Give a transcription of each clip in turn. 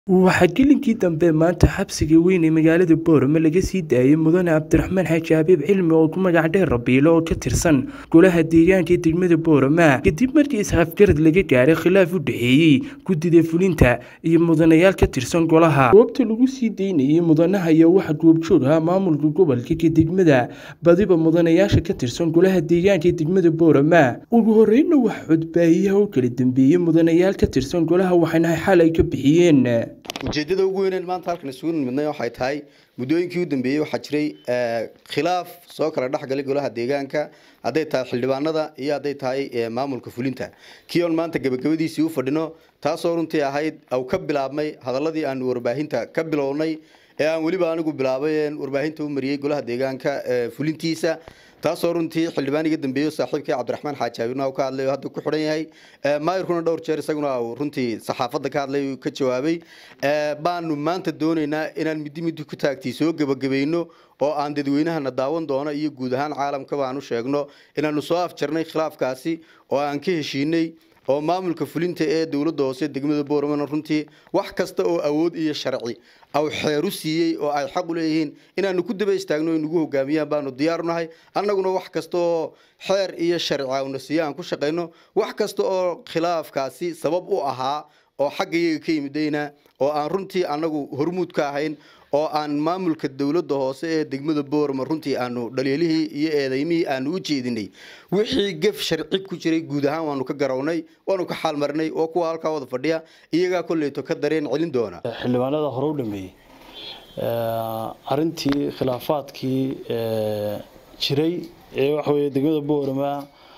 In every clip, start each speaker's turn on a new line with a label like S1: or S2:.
S1: Waxaa gelinkii dambe maanta xabsiga weyn ee magaalada Boorama laga sii daayay mudane Cabdiraxmaan Xaaji Habiib Cilmi oo ku magac dheer Rabiilo oo ka tirsan golaha deegaanka ee degmada Boorama kadib markii isxafgarad laga gaaray khilaaf u dhaxeeyay guddida fulinta iyo mudanayaal ka tirsan golaha. Goobta lagu sii daynayay mudanaha ayaa waxa goobjoog ah maamulka gobolka ee degmada badiba mudanayaasha ka tirsan golaha deegaanka ee degmada Boorama. Ugu horreynna waxa codbaahiyaha u kala dambeeyay mudanayaal ka tirsan golaha waxayna xal ay ka bixiyeen.
S2: ujeedada ugu weyn ee maanta halkan isugu nimidnay waxay tahay muddooyinkii u dambeeyay waxa jiray khilaaf soo kala dhaxgalay golaha deegaanka haday tahay xildhibaanada iyo haday tahay maamulka fulinta kiyon maanta gabagabadiisii u fadhino taas oo runtii ahayd aw ka bilaabmay hadaladii aan warbaahinta ka bilownay ee aan waliba anigu bilaabay warbaahinta u mariyay golaha deegaanka fulintiisa taas oo runtii xildhibaaniga dambeeyo saaxiibkii Cabdiraxmaan Xaaji Habiib oo ka hadlay hadda ku xiran yahay maayirkuna dhowr jeer isaguna runtii saxaafadda ka hadlay ka jawaabay baanu maanta doonaynaa inaan midi ku taagtii soo gabagabayno oo aan dadweynahana daawan doono iyo guud ahaan caalamka baanu sheegno inaanu soo afjarnay khilaafkaasi oo aan ka heshiinay oo maamulka fulinta ee dawladda hoose degmada Boorama runtii wax kasta oo awood iyo sharci aw xeeru siiyay oo ay xaq u leeyihiin inaanu ku daba istaagno inagu hogaamiyaan baanu diyaar u nahay annaguna wax kasta oo xeer iyo sharci aan siiyaan ku shaqeyno wax kasta oo khilaafkaasi sabab u ahaa oo xaggayga ka yimidayna oo aan runtii annagu hormuud ka ahayn oo aan maamulka dawladda hoose ee degmada Boorama runtii aanu dhaliilihii iyo eedaymihii aanu u jeedinay wixii gaf sharci ku jiray guud ahaan waanu ka garawnay waanu ka xal marnay oo kuwa halka wada fadhiya iyaga kulleeto ka dareen celin doona
S3: xildhibaanada hore u dhameeyay arintii khilaafaadkii jiray ee waxa weeye degmada Boorama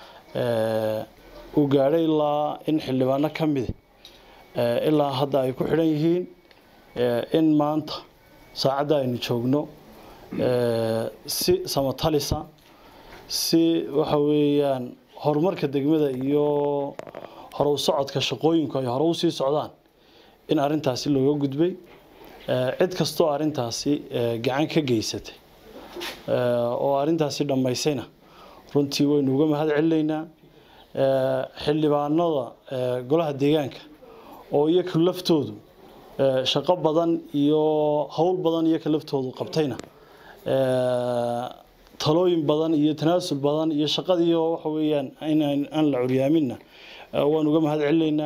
S3: u gaaray ilaa in xildhibaano ka mid ilaa hadda ay ku xiran yihiin in maanta saacada aynu joogno si samatalisa si waxa weeyaan horumarka degmada iyo hor u socodka shaqooyinku ay hor u sii socdaan in arintaasi looga gudbay cid kasto arintaasi gacan ka geysatay oo arintaasi dhameysayna runtii waynu uga mahad celineynaa xildhibaanada golaha deegaanka oo iyaga laftoodu shaqo badan iyo hawl badan iyo kalaftoodu qabtayna talooyin badan iyo tanaasul badan iyo shaqadii waxa weeyaan aan la curyaamina waan uga mahad celineynaa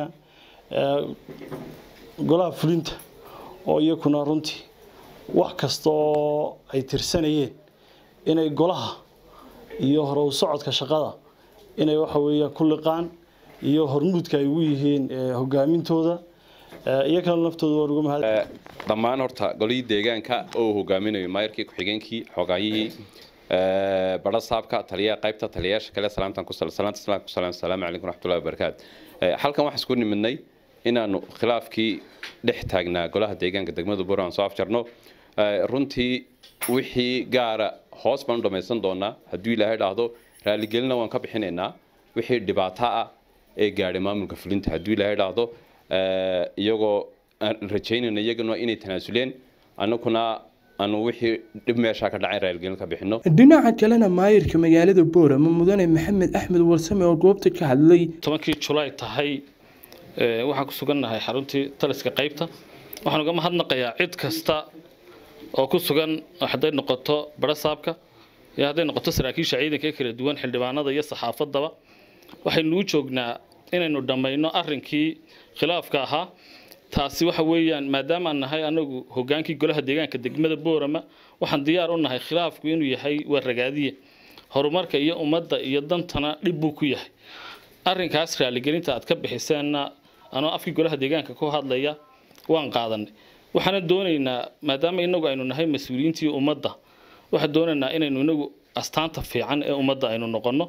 S3: golaha fulinta oo iyakuna runtii wax kasta oo ay tirsanayeen inay golaha iyo hor u socodka shaqada inay waxa weeyaan ku liqaan iyo hormuudka ay ugu yihiin hogaamintooda iyaga laftooda waa ugu mahad
S4: dhammaan horta golihii deegaanka oo hogaaminayo maayirkii ku xigeenkii xogaayihii bada saabka taliyaha qaybta taliyaasha kale salaamtan ku salaanta salaamu calaykum raxmatullaahi wabarakaatu halkan waxaan isku nimidnay inaanu khilaafkii dhex taagnaa golaha deegaanka degmada Boorama soo afjarno runtii wixii gaara hoos baan dhamaysan doonaa haddii Ilaahay dhaahdo raaligelina waan ka bixinaynaa wixii dhibaato ah ee gaaray maamulka fulinta haddii Ilaahay dhaahdo iyagoo rajaynayna iyaguna inay tanaasuleen annaguna aanu wixii dib meesha ka dhacay raaligelin ka bixino.
S1: Dhinaca kalena maayirka magaalada Boorama mudane Maxamed Axmed Warsame oo goobta ka hadlay
S5: 10kii July tahay waxaan ku sugannahay xaruntii taliska qaybta waxaan uga mahadnaqayaa cid kasta oo ku sugan haday noqoto barasaabka iyo haday noqoto saraakiisha ciidanka kala duwan xildhibaanada iyo saxaafadaba waxaynu u joognaa inaynu dhamayno arrinkii khilaafka ahaa taasi waxa weeyaan maadaama aan nahay anagu hogaankii golaha deegaanka degmada Boorama waxaan diyaar u nahay khilaafku inuu yahay waragaadiye horumarka iyo ummadda iyo dantana dhib buu ku yahay arrinkaas raaligelinta aad ka bixiseenna anoo afkii golaha deegaanka ku hadlaya waan qaadanay waxaan doonaynaa maadaama inagu aynu nahay mas'uuliyiintii ummadda waxaan doonaynaa inaynu inagu astaanta fiican ee ummadda aynu noqono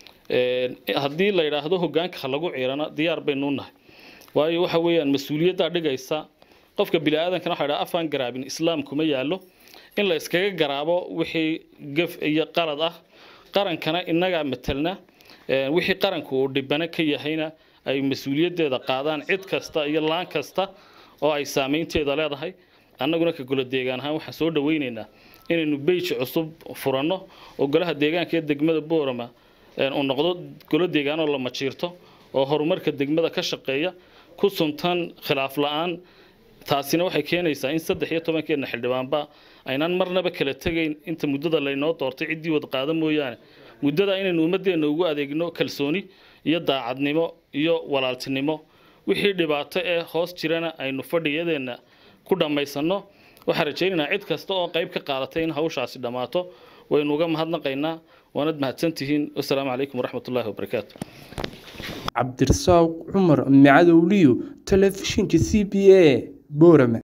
S5: haddii la yiraahdo hogaanka lagu ciirana diyaar baynu nahay waayo waxa weeyaan mas'uuliyadda dhigaysa qofka bini'aadankana waxa yiraahdaa afaan garaabin islaamku ma yaalo in la iskaga garaabo wixii gaf iyo qalad ah qarankana inaga metelna wixii qaranku uu dhibana ka yahayna ay mas'uuliyaddeeda qaadaan cid kasta iyo laan kasta oo ay saameynteeda leedahay annaguna ka golo deegaan ahaan waxa soo dhaweynaynaa inaynu beej cusub furano oo golaha deegaanka ee degmada Boorama oo noqdo golo deegaan oo la majiirto oo horumarka degmada ka shaqeeya ku suntan khilaaf la'aan taasina waxay keenaysaa in 13 xildhibaanba aynaan marnaba kala tagayn inta muddada laynoo doortay ciddii wad qaada mooyaane muddada inaynu ummadeena ugu adeegno kalsooni iyo daacadnimo iyo walaaltinimo wixii dhibaato ee hoos jirana aynu fadhiyadeena ku dhameysano waxaan rajaynaynaa cid kasta oo qayb ka qaadatay in hawshaasi dhamaato waynu uga mahadnaqaynaa waanad mahadsantihiin wassalaamu calaykum waraxmatullaahi wabarakaatu
S1: cabdirasaaq cumar macadowliyo telefishinka CBA Boorama